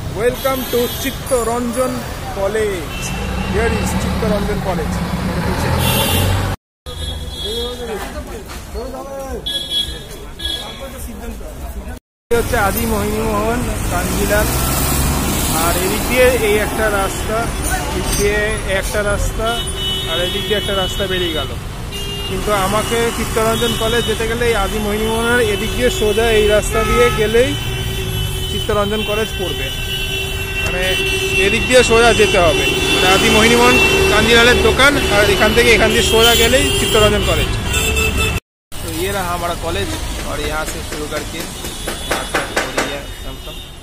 Welcome to Chittaranjan College. Here is Chittaranjan College. হচ্ছে আদি মোহিনী মোহন কাঞ্জিলাল আর এদিক দিয়ে এই একটা রাস্তা, এদিক দিয়ে একটা রাস্তা আর এদিক দিয়ে একটা রাস্তা বেরিয়ে গেল। কিন্তু আমাকে চিত্তরঞ্জন কলেজ যেতে গেলে এই আদি মোহিনী মোহনের এদিক দিয়ে সোজা এই রাস্তা দিয়ে গেলেই চিত্তরঞ্জন কলেজ পড়বে, মানে এদিক দিয়ে সোজা যেতে হবে। মানে আদি মোহিনী মোহন কাঞ্জিলালের দোকান আর এখান দিয়ে सोजा गए चित्तरंजन कॉलेज। तो ये रहा हमारा कॉलेज और यहाँ से शुरू करके यहाँ तक और ये